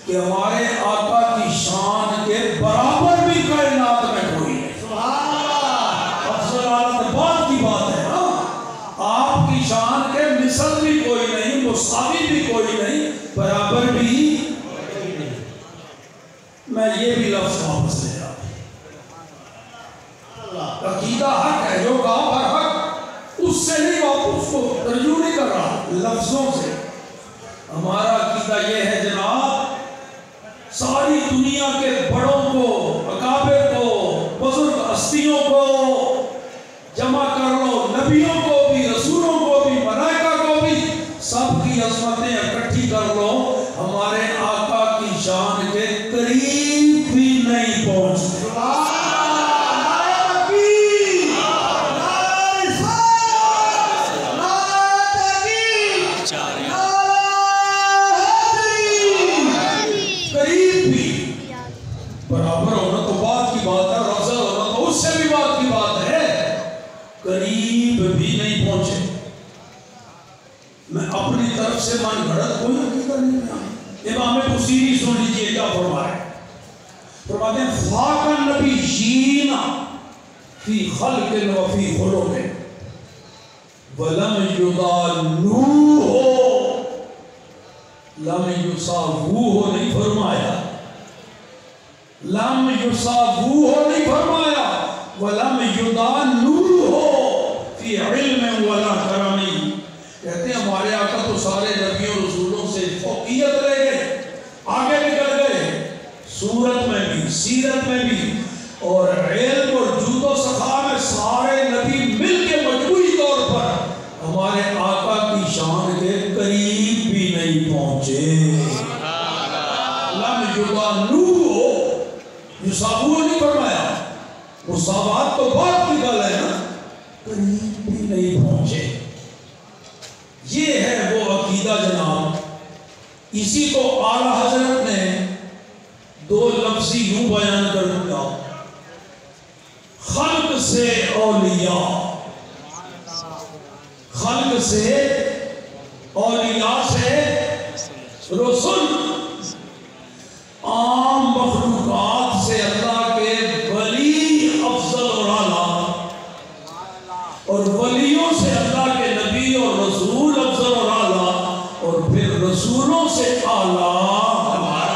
کہ ہمارے آقا کی شان کے برابر بھی کائنات میں کوئی نہیں. افضل اعلیٰ بات کی بات ہے نا. آپ کی شان کے مثل بھی کوئی نہیں، مساوی بھی کوئی نہیں، برابر بھی نہیں. میں یہ بھی لفظ واپس لے رہا. عقیدہ حق ہے، جو کہا پر حق، اس سے نہیں واپس کو ترجمہ نہیں کر رہا، لفظوں سے. ہمارا عقیدہ یہ ہے جناب، ساری دنیا کے بڑوں کو، اکابر کو، بزرگ ہستیوں کو جمع کر لو، نبیوں کو بھی، رسولوں کو بھی، ملائکہ کو بھی، سب کی عظمتیں اکٹھی کر لو، ہمارے آقا کی شان کے قریب بھی نہیں پہنچتے. برابر ہونا تو بات کی بات ہے، افضل ہونا تو اس سے بھی بات کی بات ہے، قریب بھی نہیں پہنچے. میں اپنی طرف سے من گھڑت کوئی عقیدہ نہیں بیان. امام بصیری سن لیجئے کیا فرمائے. فرماتے ہیں فاق النبیین فی خلق و فی خلق ولم یضالوہ، لم یصابوہ نہیں فرمایا، لم یصابوہ نہیں فرمایا، ولم یضالوہ فی علم ولا کرم. کہتے ہیں ہمارے آقا تو سارے نبیوں رسولوں سے فوقیت لے گئے، آگے نکل گئے، صورت میں بھی، سیرت میں بھی، اور علم اور جود و سخا میں سارے نبی مل کے مجموعی طور پر ہمارے آقا کی شان کے قریب بھی نہیں پہنچے. لم یضالوہ، یصابوہ نہیں فرمایا. مساوات تو بات کی گل ہے نا، قریب بھی نہیں پہنچے. یہ ہے وہ عقیدہ جناب. اسی کو اعلیٰ حضرت نے دو لفظی یوں بیان کر دیا، خلق سے اولیاء، خلق سے اولیاء سے رسول. عام مخلوقات سے اللہ کے ولی افضل اور اعلیٰ، اور ولیوں سے اللہ کے نبی اور رسول افضل اور اعلیٰ، اور پھر رسولوں سے اعلیٰ ہمارا.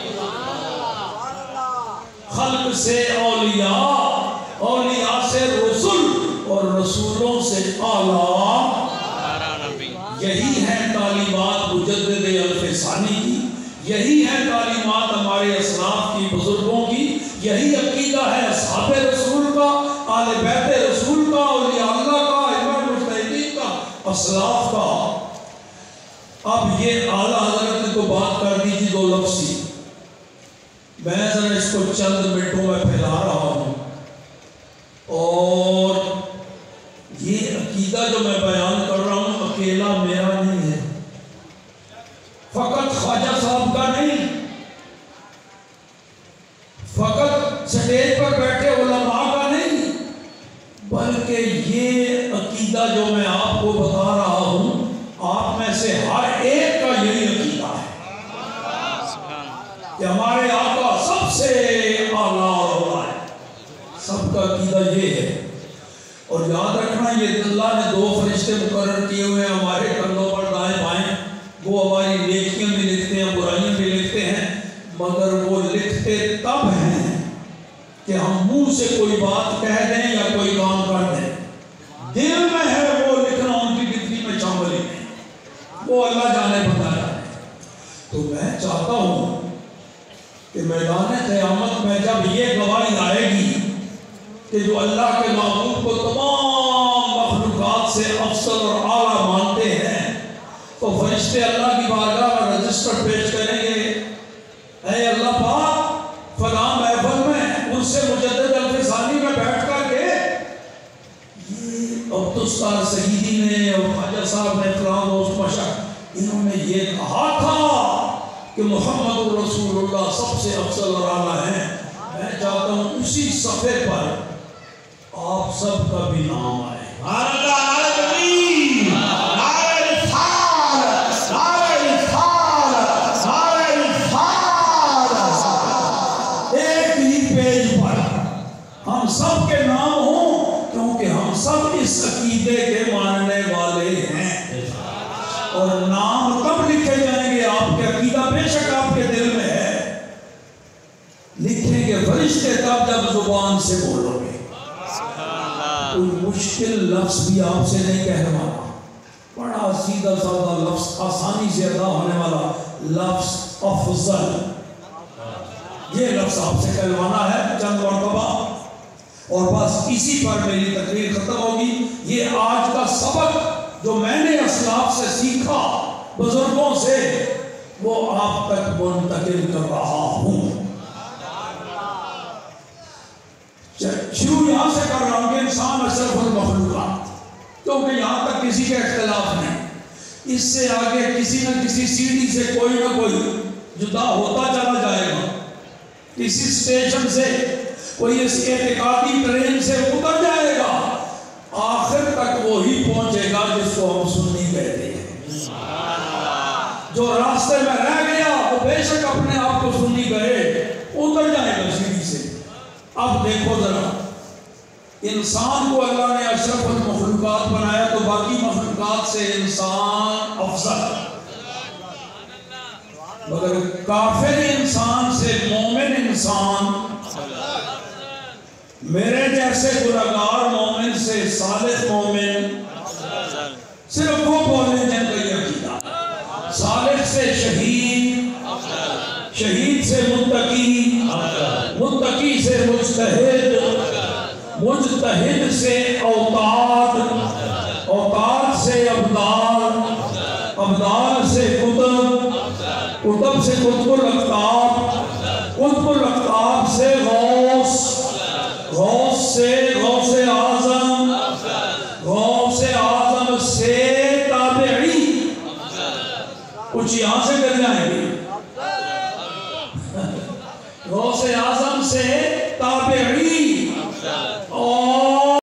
خلق سے اولیاء، اولیاء سے رسول، اور رسولوں سے اعلیٰ. یہی ہے تعلیمات مجدد الف ثانی کی، یہی ہے تعلیمات ہمارے اسلاف کی، بزرگوں کی. یہی عقیدہ ہے اصحاب رسول کا، آل بیت رسول کا، اولیاء اللہ کا، ائمہ مجتہدین کا، اسلاف کا. اب یہ اعلیٰ حضرت نے تو بات کر دی تھی دو لفظی، میں ذرا اس کو چند منٹوں میں پھیلا رہا ہوں. اور یہ عقیدہ جو میں بیان کر رہا ہوں اکیلا میرا نہیں ہے، فقط خواجہ صاحب کا نہیں، فقط سٹیج پر بیٹھے علماء کا نہیں، بلکہ یہ عقیدہ جو میں آپ کو بتا رہا ہوں آپ میں سے ہر ایک کا یہی عقیدہ ہے کہ ہمارے آقا سب سے اعلیٰ اور اولیٰ ہے. سب کا عقیدہ یہ ہے. اور یاد رکھنا یہ اللہ نے دو فرشتے مقرر کیے ہوئے ہیں ہمارے کندھوں پر دائیں بائیں. وہ ہماری نیکیاں بھی لکھتے ہیں، برائیاں بھی لکھتے ہیں، مگر وہ لکھتے تب ہیں کہ ہم منہ سے کوئی بات کہہ دیں یا کوئی کام کر دیں. دل میں ہے وہ لکھنا، ان کی ڈگری میں شامل ہی نہیں، وہ اللہ جانے بتا جانے. تو میں چاہتا ہوں کہ میدان قیامت میں جب یہ گواہی آئے گی کہ جو اللہ کے معبود کو تمام مخلوقات سے افضل اور اعلیٰ مانتے ہیں، تو فرشتے اللہ کی بارگاہ میں رجسٹر پیش کریں گے، اے اللہ پاک فلاں محفل میں ان سے مجدد الف ثانی میں بیٹھ کر کے یہ عبدالستار سعیدی نے اور خواجہ صاحب نے فلاں دوست مشاہد انہوں نے یہ کہا تھا کہ محمد رسول اللہ سب سے افضل اور اعلیٰ ہیں. میں چاہتا ہوں اسی صفحے پر آپ سب کا بھی نام آئے. ہم سب کے نام ہوں، کیونکہ ہم سب اس عقیدے کے ماننے والے ہیں۔ اور نام کب لکھے جائیں گے؟ آپ کے عقیدہ بے شک آپ کے دل میں ہے، لکھیں گے فرشتے تب جب زبان سے بولو گے۔ کوئی مشکل لفظ بھی آپ سے نہیں کہلوانا، بڑا سیدھا سادہ لفظ، آسانی سے ادا ہونے والا لفظ افضل، یہ لفظ آپ سے کہلوانا ہے چند مرتبہ، اور بس اسی پر میری تقریر ختم ہوگی۔ یہ آج کا سبق جو میں نے اسلاف سے سیکھا، بزرگوں سے، وہ آپ تک منتقل کر رہا ہوں۔ شروع یہاں سے کر رہا ہوں کہ انسان اشرف المخلوقات، کیونکہ یہاں تک کسی کا اختلاف نہیں، اس سے آگے کسی نہ کسی سیڑھی سے کوئی نہ کوئی جدا ہوتا چلا جائے گا، کسی اسٹیشن سے کوئی اس اعتقادی ٹرین سے اتر جائے گا، آخر تک وہی پہنچے گا جس کو ہم سنی کہتے ہیں۔ جو راستے میں رہ گیا وہ بے شک اپنے آپ کو سنی کہے، اتر جائے گا سیڑھی سے۔ اب دیکھو ذرا، انسان کو اللہ نے اشرف المخلوقات بنایا تو باقی مخلوقات سے انسان افضل، مگر کافر انسان سے مومن انسان، میرے جیسے گنہگار مومن سے صالح مومن، صرف وہ بولے جن کا یہ عقیدہ، صالح سے شہید، شہید سے متقی، متقی سے مجتہد، مجتہد سے اوتاد، اوتاد سے ابدال، ابدال سے قطب، قطب سے قطب الاقطاب، قطب الاقطاب سے غوث، غوث سے غوث اعظم، غوث اعظم سے تابعی، کچھ یہاں سے کر جائیں گے، غوث اعظم سے تابعی،